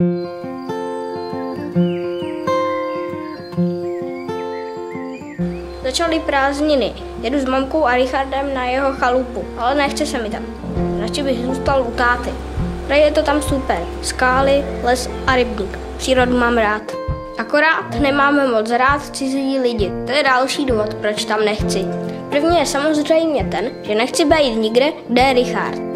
Začaly prázdniny. Jedu s mamkou a Richardem na jeho chalupu, ale nechce se mi tam. Radši bych zůstal u táty. Je to tam super. Skály, les a rybník. Přírodu mám rád. Akorát nemáme moc rád cizí lidi. To je další důvod, proč tam nechci. První je samozřejmě ten, že nechci být nikde, kde je Richard.